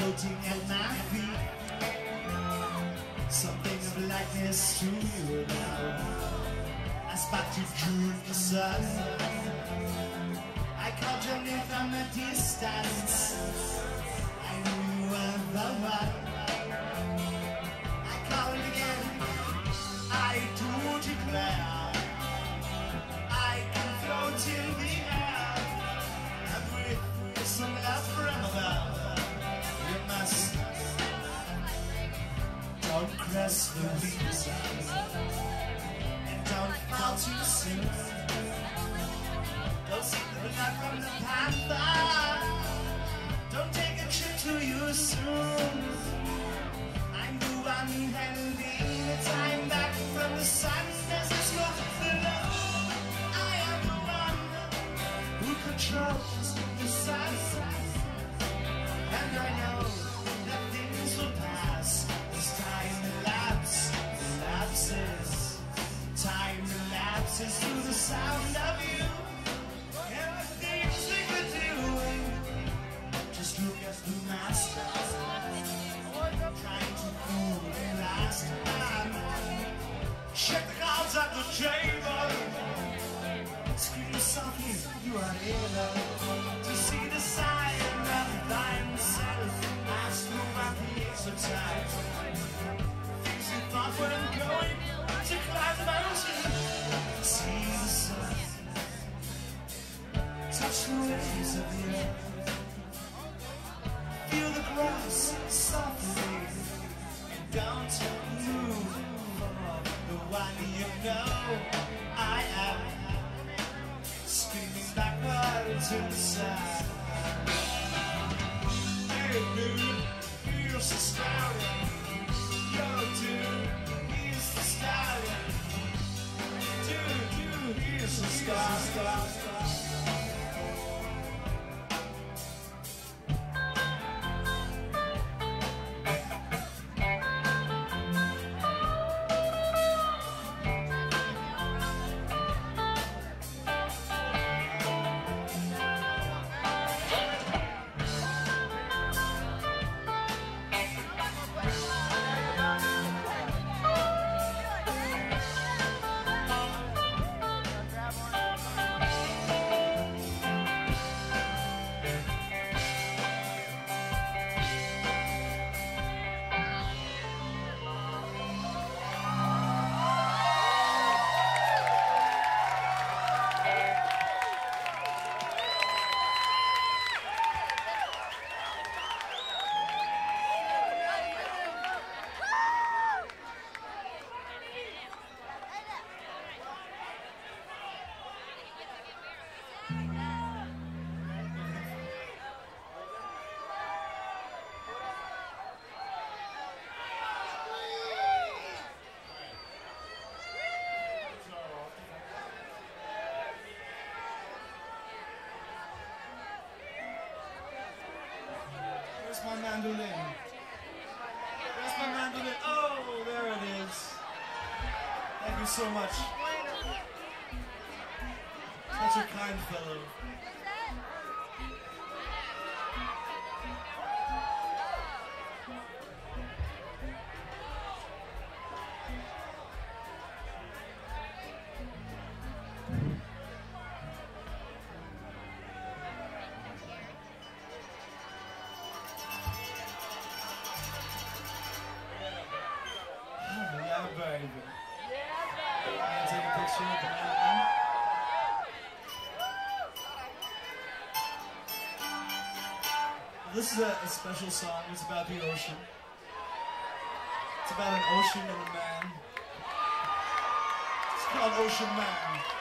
floating at my feet. Something of likeness to you now. I spot you through the sun. I called your name from a distance. I knew you were the one. I called again. I do declare I can float in the air. I breathe with some love from above. You must don't cross the weak side and don't fall too soon. Don't seek the blood from the panther. Don't take a trip to you soon. I'm the one handing the time back from the sun as it's got below. I am the one who controls the sun, and I know that things will pass as time elapses. Time elapses through the sound of you. And the things we could do. Just look at the master, trying to fool the last man. Check the cards at the table. Scream softly, you are able to see the sign of thyself. Ask who my piece of time. Things you thought weren't going to climb the mountain. See the sun, touch the waves of the earth. Feel the grass softly, and don't move for the one you know. I am screaming backwards to the side. Hey dude, here's the stallion. Yo dude, here's the stallion. Dude, here's the stallion. Where's my mandolin? Where's my mandolin? Oh, there it is. Thank you so much. Such a kind fellow. Very good. Can I take a picture of the mountain? This is a special song. It's about the ocean. It's about an ocean and a man. It's called Ocean Man.